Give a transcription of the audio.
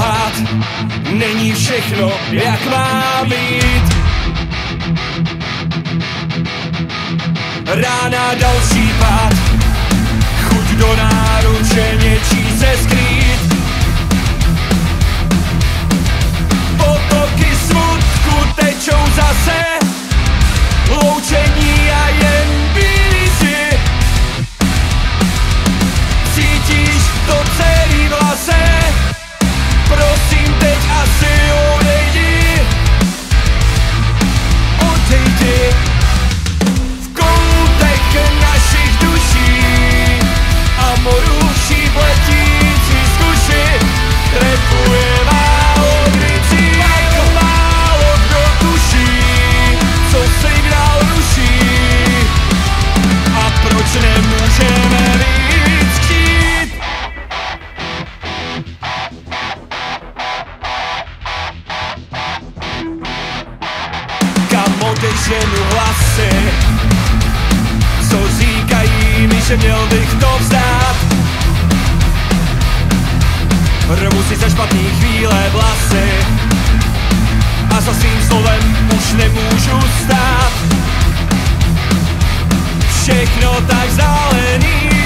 lhát, není všechno jak má být. Rána další pád, chuť do náruče něčí se skrýt. Potoky smutku tečou zase, loučení a jen výři. Cítíš to celý v lase, prosím teď asi odejdi. Odejdi. V koutech našich duší a moruší pletící z kuši trefuje málo krycí, jako málo kdo tuší, co signál ruší a proč nemůžeme víc chtít. Kam odešenu hlasy, co říkají mi, že měl bych to vzdát. Rvu si za špatný chvíle vlasy a za svým slovem už nemůžu stát. Všechno tak vzdálený,